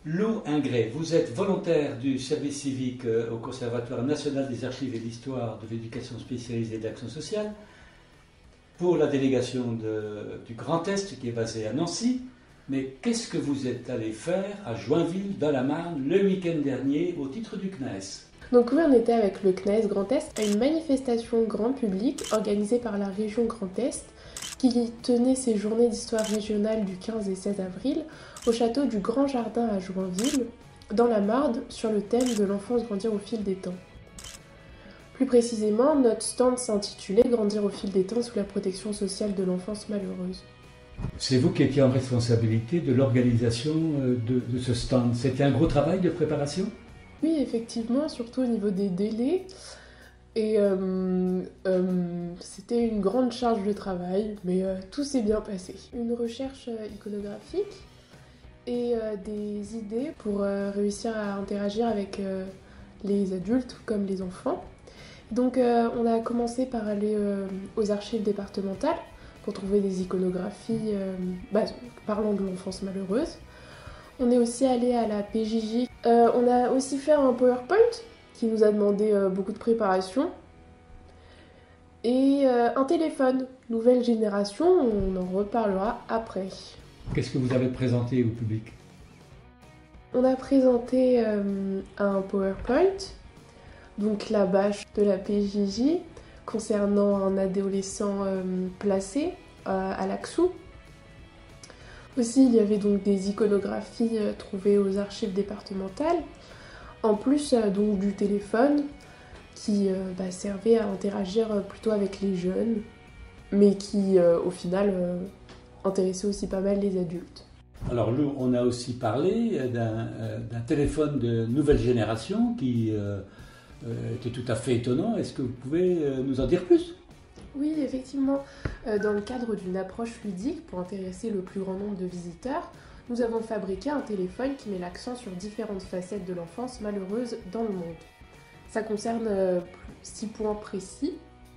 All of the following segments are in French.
Lou Ingré, vous êtes volontaire du service civique au Conservatoire national des archives et d'histoire de l'éducation spécialisée et d'action sociale pour la délégation du Grand Est qui est basée à Nancy. Mais qu'est-ce que vous êtes allé faire à Joinville, dans la Marne, le week-end dernier au titre du CNES? Donc oui, on était avec le CNES Grand Est à une manifestation grand public organisée par la région Grand Est qui tenait ses journées d'histoire régionale du 15 et 16 avril au château du Grand Jardin à Joinville, dans la Marne, sur le thème de l'enfance grandir au fil des temps. Plus précisément, notre stand s'intitulait « Grandir au fil des temps sous la protection sociale de l'enfance malheureuse ». C'est vous qui étiez en responsabilité de l'organisation de ce stand. C'était un gros travail de préparation? Oui, effectivement, surtout au niveau des délais. Et c'était une grande charge de travail, mais tout s'est bien passé. Une recherche iconographique et des idées pour réussir à interagir avec les adultes comme les enfants. Donc on a commencé par aller aux archives départementales pour trouver des iconographies parlant de l'enfance malheureuse. On est aussi allé à la PJJ. On a aussi fait un PowerPoint qui nous a demandé beaucoup de préparation. Et un téléphone, nouvelle génération, on en reparlera après. Qu'est-ce que vous avez présenté au public? On a présenté un PowerPoint, donc la bâche de la PJJ, concernant un adolescent placé à l'Axou. Aussi, il y avait donc des iconographies trouvées aux archives départementales, en plus donc du téléphone qui servait à interagir plutôt avec les jeunes, mais qui au final intéressait aussi pas mal les adultes. Alors Lou, on a aussi parlé d'un téléphone de nouvelle génération qui était tout à fait étonnant. Est-ce que vous pouvez nous en dire plus? Oui, effectivement, dans le cadre d'une approche ludique pour intéresser le plus grand nombre de visiteurs, nous avons fabriqué un téléphone qui met l'accent sur différentes facettes de l'enfance malheureuse dans le monde. Ça concerne 6 points précis.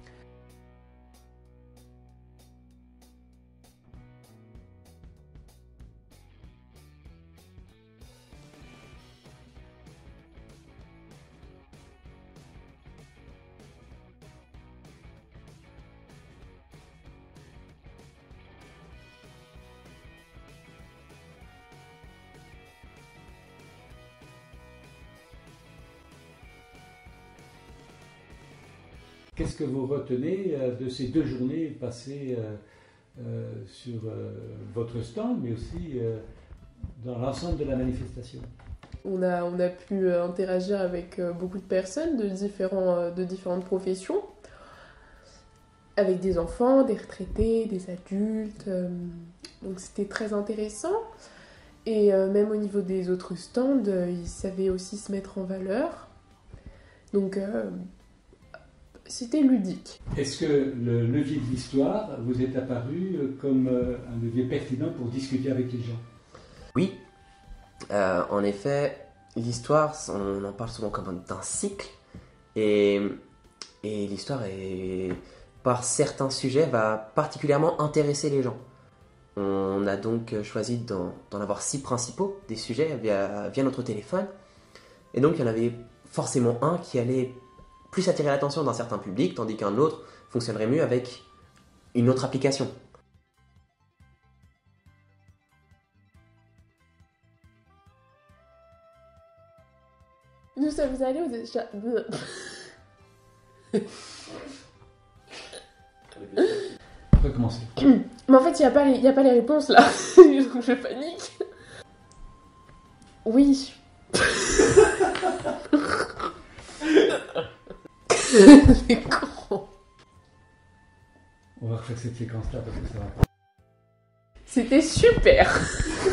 Qu'est-ce que vous retenez de ces 2 journées passées sur votre stand, mais aussi dans l'ensemble de la manifestation? On a pu interagir avec beaucoup de personnes de différentes professions, avec des enfants, des retraités, des adultes. Donc c'était très intéressant. Et même au niveau des autres stands, ils savaient aussi se mettre en valeur. Donc c'était ludique. Est-ce que le levier de l'histoire vous est apparu comme un levier pertinent pour discuter avec les gens? Oui, en effet, l'histoire, on en parle souvent comme d'un cycle, et l'histoire, par certains sujets, va particulièrement intéresser les gens. On a donc choisi d'en avoir 6 principaux, des sujets via notre téléphone, et donc il y en avait forcément un qui allait plus attirer l'attention d'un certain public, tandis qu'un autre fonctionnerait mieux avec une autre application. Nous sommes allés Recommencer. Mais en fait, il n'y a pas les réponses là. Donc je panique. Oui. C'est con. On va refaire cette séquence-là parce que ça va pas. C'était super.